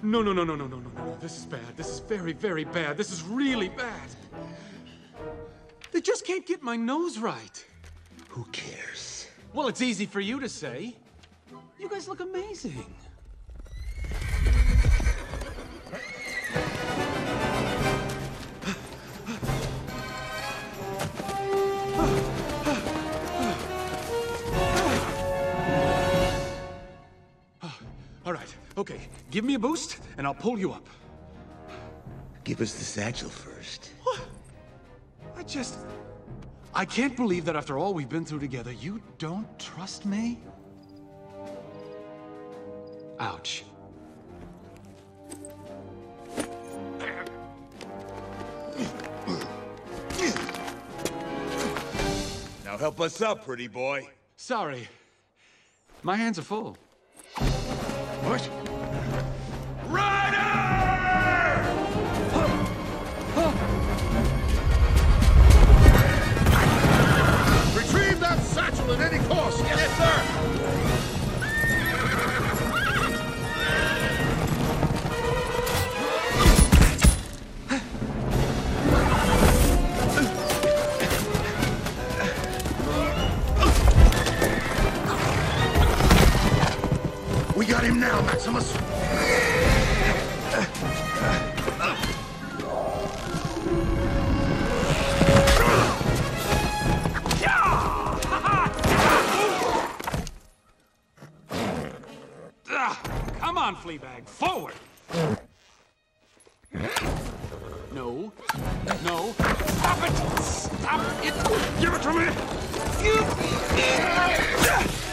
No, no, no, no, no, no, no, no. This is bad. This is very, very bad. This is really bad. They just can't get my nose right. Who cares? Well, it's easy for you to say. You guys look amazing. All right, okay. Give me a boost, and I'll pull you up. Give us the satchel first. What? I can't believe that after all we've been through together, you don't trust me? Ouch. Now help us up, pretty boy. Sorry. My hands are full. What? Rider! Retrieve that satchel at any cost! Yes, sir! We got him now, Maximus! Come on, Fleabag, forward! No. No. Stop it! Stop it! Give it to me!